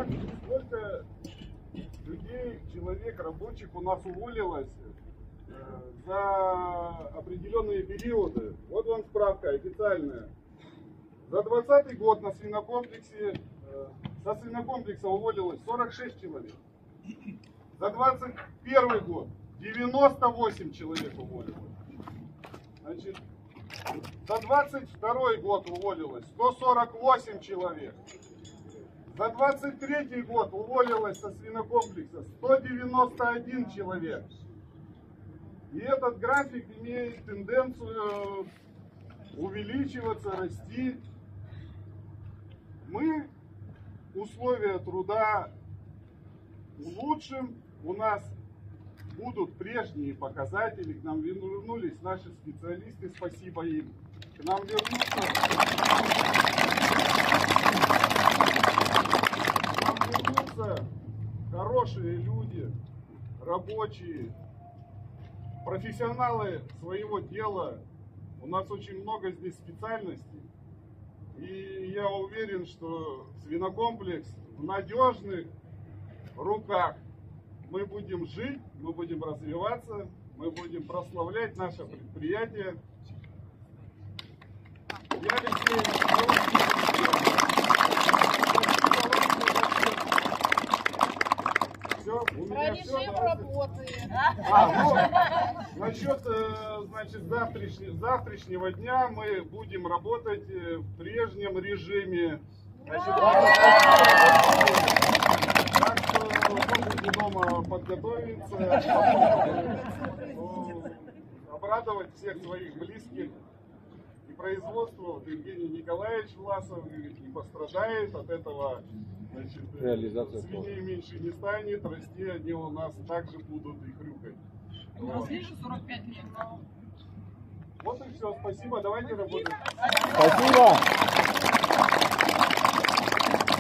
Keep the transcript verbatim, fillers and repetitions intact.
Итак, сколько людей, человек, рабочих у нас уволилось э, за определенные периоды. Вот вам справка официальная. За двадцатый год на свинокомплексе, э, со свинокомплекса уволилось сорок шесть человек. За двадцать первый год девяносто восемь человек уволилось. Значит, за двадцать второй год уволилось сто сорок восемь человек. За двадцать третий год уволилось со свинокомплекса сто девяносто один человек. И этот график имеет тенденцию увеличиваться, расти. Мы условия труда улучшим, у нас будут прежние показатели, к нам вернулись наши специалисты, спасибо им. К нам вернутся, к нам вернутся хорошие люди, рабочие, профессионалы своего дела. У нас очень много здесь специальностей. И я уверен, что свинокомплекс в надежных руках. Мы будем жить, мы будем развиваться, мы будем прославлять наше предприятие. Я, Алексей, все, у меня все. Работает. А, ну, насчет, значит, завтрашнего, завтрашнего дня мы будем работать в прежнем режиме. Значит, так что можете дома подготовиться, обрадовать всех своих близких. И производство, вот Евгений Николаевич Власов не пострадает от этого. Значит, свиней меньше не станет, расти они у нас также будут и хрюкать. У нас лишь сорок пять лет. Вот и все, спасибо, давайте работать. Спасибо.